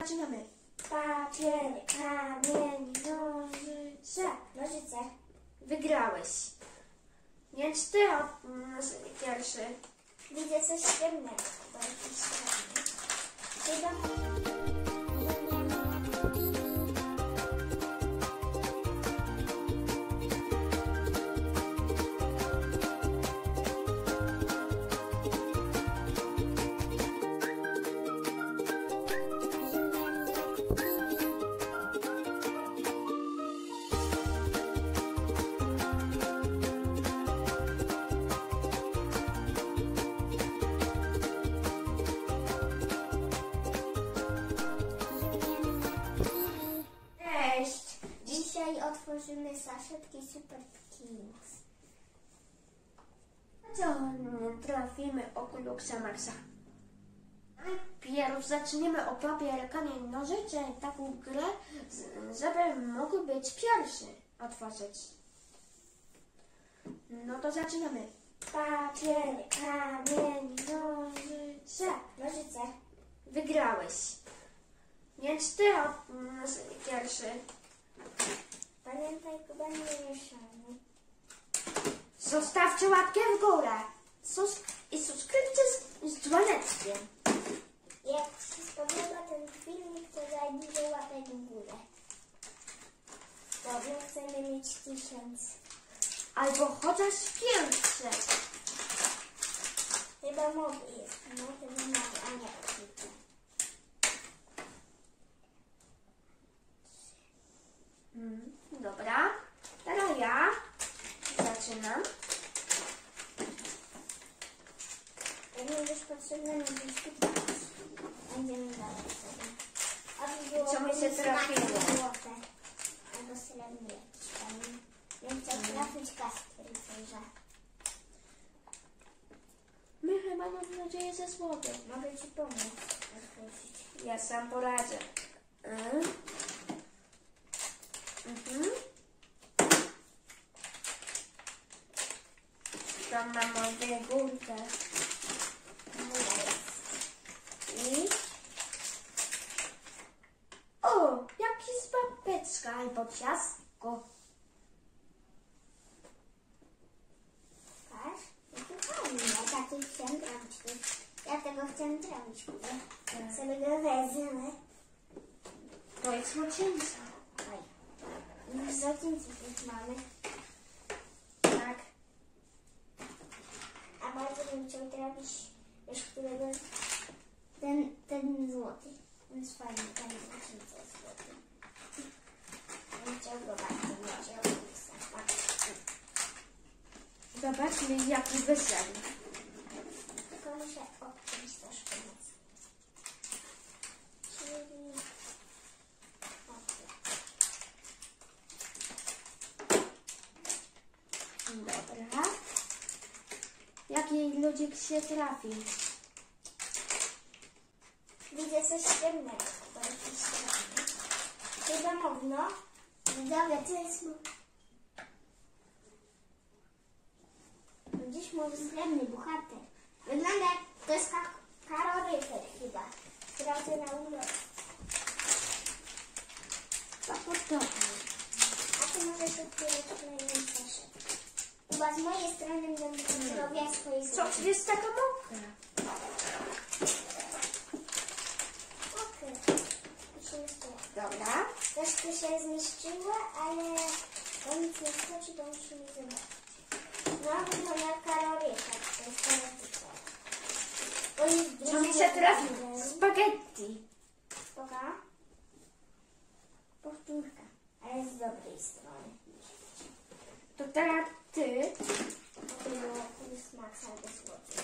Zaczynamy. Papier, kamień, nożyce. Wygrałeś. Więc ty pierwszy. Widzę coś ciemnego, bo jakiś ciemny. Dzisiaj otworzymy saszetki Super Kings. Co trafimy o Kluxa Maxa? Najpierw zaczniemy o papier, kamień, nożyce, taką grę, żeby mógł być pierwszy otworzyć. No to zaczynamy. Papier, kamień, nożyce. Wygrałeś. Więc ty pierwszy. Pamiętaj, Kuba, nie mieszamy. Zostawcie łapkę w górę i subskrypcję z dzwoneczkiem. Jak Ci się spodoba ten filmik, to daj dużo łapek w górę. Bo my chcemy mieć 1000. Albo chociaż 500. Chyba mogę jest. No, chyba mogę, a nie oczywiście. Dobra, teraz ja zaczynam. Jak będziesz potrzebny, będziesz kupić. Będziemy dalej sobie. A Co mi się trafiło? Złote. Albo srebrny jakiś tam. Wiem, co trafić Kasper i Sejrza. My chyba, mam nadzieję, ze złotem. Mogę Ci pomóc otworzyć. Ja sam poradzę. Tam mam górkę. I... O! Jakiś babeczka albo ciastko. Patrz, to fajnie. Ja takiej chciałam trafić. Ja tego chciałam trafić. Tak. Sobie go wezmę. To jest złocieńca. Już złocieńców już mamy. Tak. A bardzo bym chciał trafić, wiesz, którego ten złoty. Więc fajnie, ten złocieńca jest złoty. Bym chciał go bardzo mieć. Zobaczmy, jaki wyszedł. Tylko muszę odciąć troszkę moc. Czyli... Dobra. Jaki ludzik się trafi? Widzę coś ciemnego, bo jakiś ciemny. Chyba mogno. Dobra, to jest... Gdzieś może srebrny bohater. Wygląda jak to jest kaloryfer chyba. Sprawdzę na ulot. To podobnie. A ty możesz otwierać kolejną saszetkę. Chyba z mojej strony będę robiła swoje Co? złoty. Jest taka mokra. Okej. Dobra. Troszkę się zniszczyło, ale to nic nie szkodzi, bo musimy zobaczyć. No, wygląda jak kaloryfer. To jest kaloryfer. To jest Co mi się trafił? Spaghetti. Spoko. Powtórka. Ale z dobrej strony. To teraz ty. To było Max albo złoty.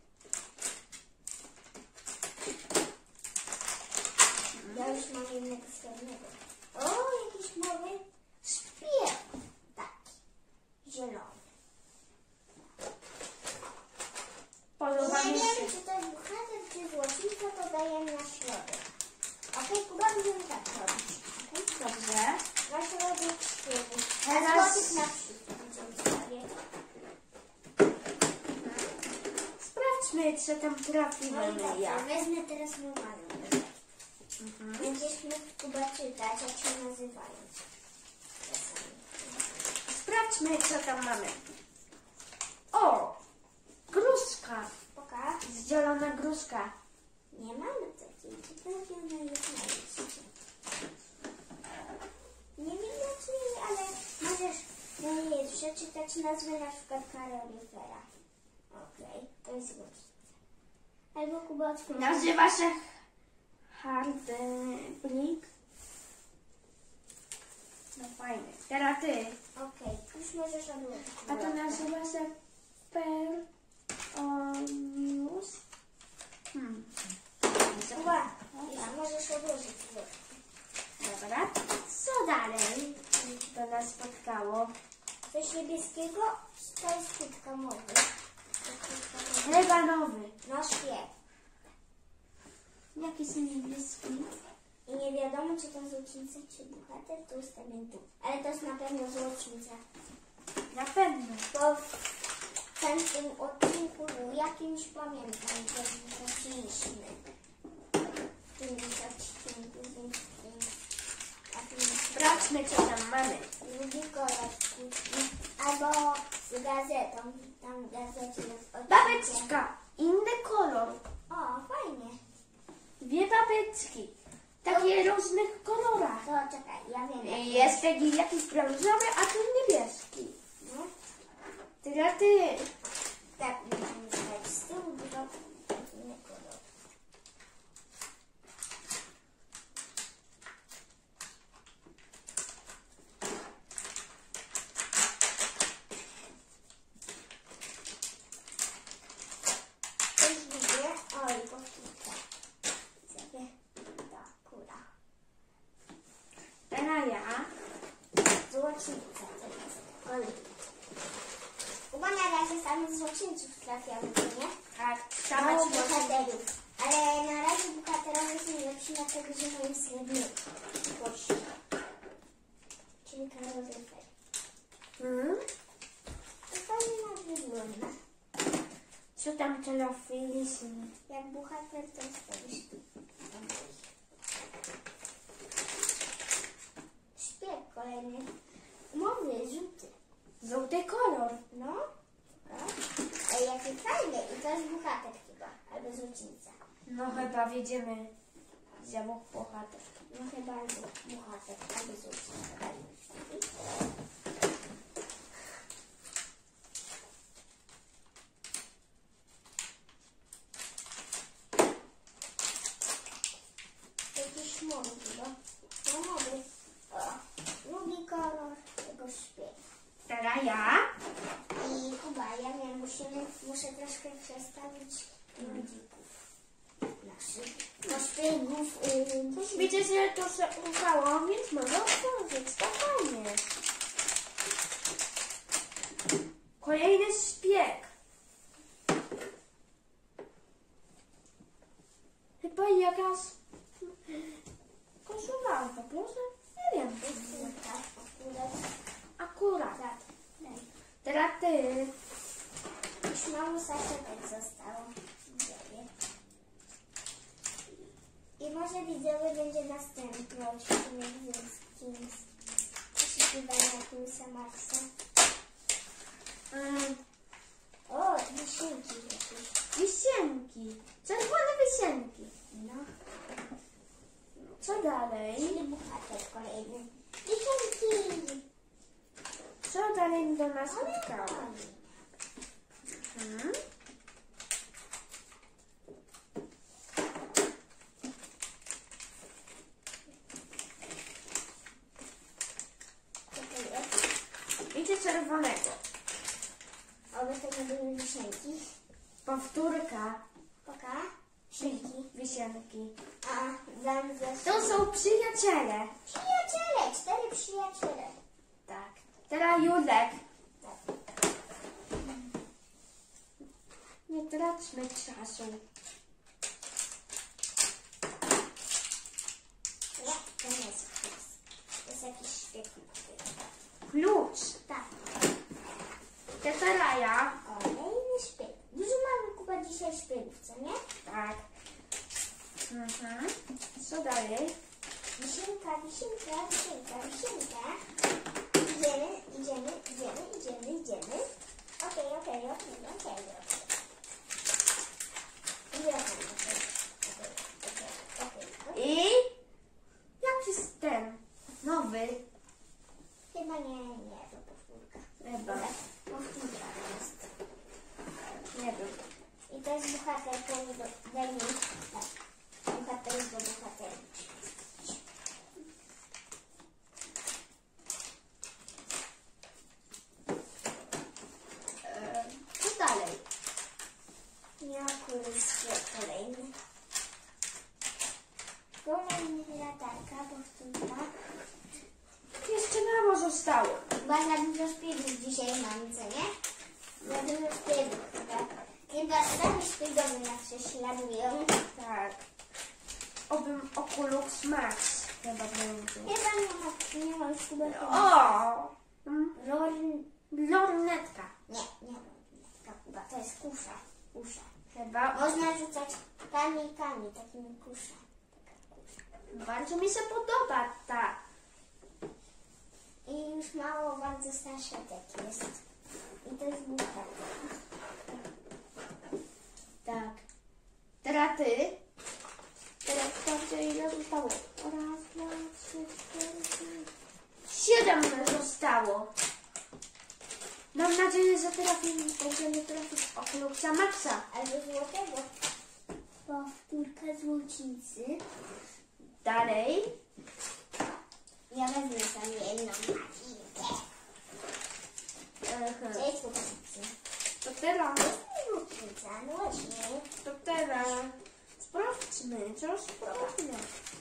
Ja już mam jednego srebrnego. O, jakiś mały szpieg. Taki. Zielony. Podoba Nie mi wiem, się. czy to jest bohater, czy złocica, to dajemy na środek. Okej, Kuba, będziemy tak robić. Dobrze. Na środek szpiegu. A Teraz- złotych na przykład będziemy stawiać. Sprawdźmy, co tam No i trafimy dobrze, ja. wezmę teraz normalną. Będziesz mógł Kuba czytać, jak się nazywają. Sprawdźmy, co tam mamy. O! Gruszka. Pokaż. Zielona gruszka. Nie mamy takiej. Ciekawe, ona jest na liście. Nie widać jej, ale możesz na jej przeczytać nazwę na przykład kaloryfera. Okej, to jest gruszka. Albo Kuba otworzy. Nazywa się Hardblik. No fajnie. Teraz ty. Okej, już możesz odłożyć. A to nazywa się Peronius. Kuba, już możesz odłożyć gruszkę. Dobra. Co dalej do nas spotkało? Coś niebieskiego? To jest krótka mowy. Chleba nowy. No szpieg. Jaki jest niebieski? I nie wiadomo, czy to złocińca, czy bohater, to ustawiam tu. Ale to jest na pewno złocińca. Na pewno. Bo w tamtym odcinku jakimś pamiętam, że wróciliśmy. W tym odcinku, więc... Sprawdźmy, co tam mamy. Drugi kolor krótki. Albo z gazetą. Tam w gazecie jest odcinek. Babeczka. Inny kolor. O, fajnie. Dwie babeczki. Takie różnych kolorach. To czekaj, ja wiem. jaki Jest taki jakiś brązowy, a tu niebieski. No. Teraz ty. Tak, musimy stać z tyłu, dużo inny kolor. Coś widzę. Oj, powtórka. Sobie ta kura. Teraz ja. Złocińca to jest. Kolor. Chyba na razie same złocińców trafiamy, co nie? Tak, Mało sama ci bohaterów. Ale na razie bohaterowie są lepsi, dlatego że mają srebrny kości. Czyli kaloryfer. To fajnie nam wygląda. Co tam trafiliśmy? Jak bohater to stawisz tu. Szpieg kolejny. Mowy, żółty. Żółty kolor. No. Tak. Ej, jaki fajny. I to jest bohater chyba. Albo złocińca. No chyba wiedziemy z obok bohater. No chyba albo bohater, albo złocińca. Jakiś mowy chyba. No mowy. O, drugi kolor tego szpieg. Teraz ja. I Kuba, ja wiem, muszę troszkę przestawić ludzików naszych. No szpiegów. Widzę, że to się ufało, więc mogę otworzyć. To fajnie. Kolejny szpieg. Chyba jakaś koszula po prostu. Nie wiem. Akurat. Tak, daj. Teraz ty. Już mało saszetek zostało. Widzowie. I może widzowie będzie następny odcinek z kimś. Poszukiwania Kimsa Maxa. O, wisienki jakieś. Wisienki. Czerwone wisienki. No. Co dalej? Czyli bohater kolejny. Wisienki! Co dalej do nas spotkało? Co to jest? Widzę czerwonego. Oby to nie były wisienki. Powtórka. Poka. Wisienki. Wisienki. A, dam ze... To są przyjaciele. Przyjaciele! 4 przyjaciele. Tak. Teraz Julek. Tak. Nie traćmy czasu. Nie, to nie jest klucz. To jest jakiś świetny. Klucz. Tak. To teraz ja. Kolejny szpieg. Dużo mamy Kuba dzisiaj szpiegów, co nie? Tak. Co dalej? Wisienka, wisienka, wisienka, wisienka. Idziemy. Okej. I jaki jest ten? Nowy? Chyba nie, to powtórka. Chyba. Powtórka to jest. Nie wiem. I to jest bohater, daj mi. Tak. Bohater jest do bohatera. Co dalej? Miałku jest kolejny. Kolejny latarka, powtórka. Jeszcze mało zostało. Chyba za dużo śpiewów dzisiaj mam, co nie? Za dużo śpiewów chyba sami śpiewowy nas prześladują. Tak. Obym Oculus Max chyba będzie. Chyba nie ma już chyba O! Lornetka. Nie, chyba to jest kusza. Chyba. Można rzucać kamikami, takimi kusza. Taka kusza. Bardzo mi się podoba ta. I już mało bardzo starszatek jest. I to jest bucha. Tak. Teraz ty. Teraz sprawdzę ile zostało. Raz, dwa, trzy, cztery, 7 zostało. Mam nadzieję, że będziemy trafić Oculusa Maxa. Albo złotego. Powtórka złocicy. Dalej. Ja wezmę sobie jedną makinkę. Cześć złocicy. To teraz. Złocica, no właśnie. To teraz. Sprawdźmy. Sprawdźmy.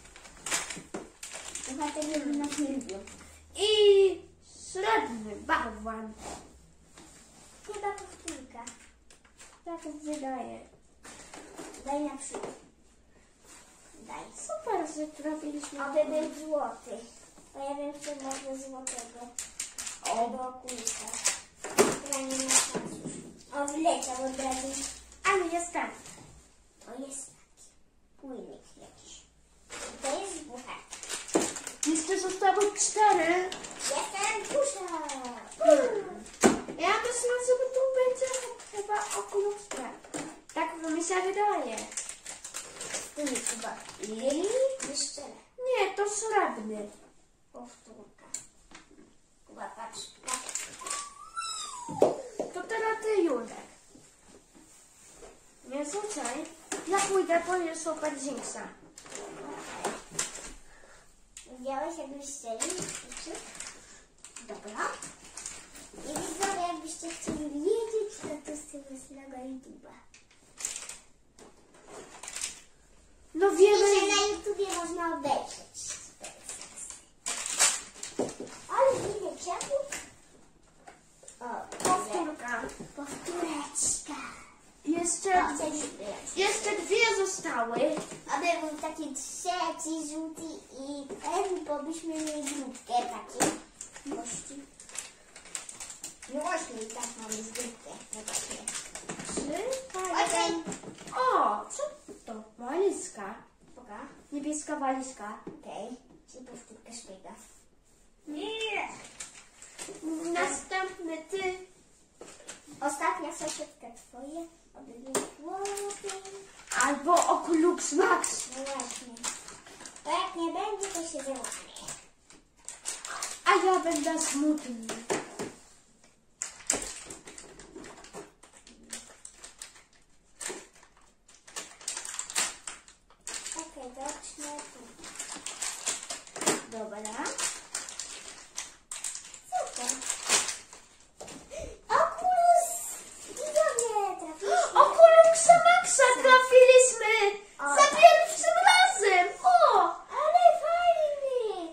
Chyba tego na filmie. I srebrny bałwan. Chyba powtórka. Tak wydaje. Daj na przykład. Daj. Super, że trafiliśmy. Oby był złoty. Bo ja wiem, co może złotego. Albo okulusa. Ja nie ma szans już. O, wleciał od razu. Ale jest tak. O, jest taki. Płynik jakiś. To jest bucha. Jeszcze zostało 4. Jestem kusza. Ja myślę, że tu będzie chyba Oculus Max. Tak mi się wydaje. Tu jest chyba. I? Jeszcze Nie, to srebrny. powtórka. Chyba patrz. Patrz. To teraz ty, Julek. Nie rzucaj. Ja pójdę po nie super Jinxa. Widziałeś, jakbyś chcieli? Dobra. I widzowie, jakbyście chcieli wiedzieć, to z tego samego YouTube'a. No I wiemy. że na YouTubie można obejrzeć. Ale ile ciepło. O, Powtórka. powtóreczka. Jeszcze O, coś Jeszcze 2 zostały. Aby był taki trzeci, żółty i ten, bo byśmy mieli grupkę takiej. Gości. No właśnie, tak mamy grupkę. Zobaczmy. 3. Okej. O, co to? Walizka. Poka. Niebieska walizka. Okej. Czyli powtórka szpiega. Nie. Następny ty. Ostatnia saszetka twoje. Aby był złoty. Albo Oculus Max. No właśnie. Bo jak nie będzie, to się załamie. A ja będę smutny. Okej, zacznę tu. Dobra. Co to? Oculus! Widzowie, trafiliśmy. Oculusa Maxa trafiliśmy. O. Za pierwszym razem. O. Ale fajny!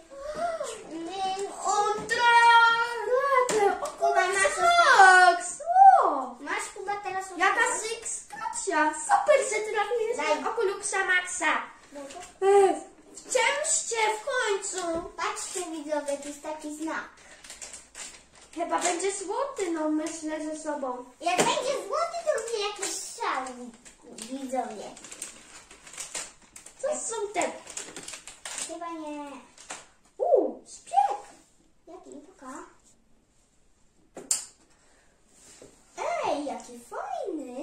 Ultra. Kuba, masz Max. O. Masz Kuba teraz Jaka Kacia. Super, że trafiliśmy Daj. Oculusa Maxa. Dobra. Wciążcie w końcu. Patrzcie widzowie, tu jest taki znak. Chyba będzie złoty, no myślę ze sobą. Jak będzie złoty, to będzie jakiś szał, widzowie. Co To są te... Chyba nie. Szpieg! Jaki? Poka? Ej, jaki fajny.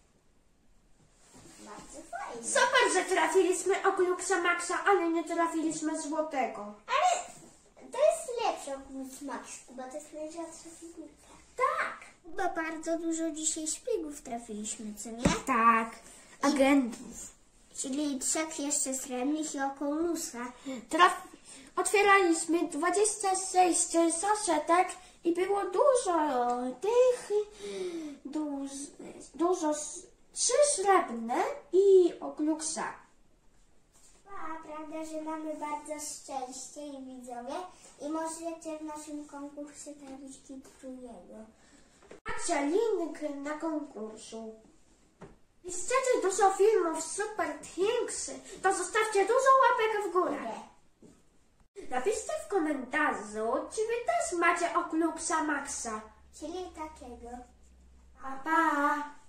Bardzo fajny. Super, że trafiliśmy Okluksa Maxa, ale nie trafiliśmy złotego. Ale to jest lepsze od Max, bo to jest najrzadsza figurka. Tak. Chyba bardzo dużo dzisiaj szpiegów trafiliśmy, co nie? Tak. Agentów. Czyli 3 jeszcze srebrnych i Okulusa. Otwieraliśmy 26 saszetek i było dużo tych, dużo 3 srebrne i Okluksa. A prawda, że mamy bardzo szczęście i widzowie i możecie w naszym konkursie trafić Kitrujego. Macie link na konkursu. Chcecie dużo filmów Super Things, to zostawcie dużo łapek w górę. Napiszcie w komentarzu, czy wy też macie Okluksa Maxa. Czyli takiego. Pa, pa!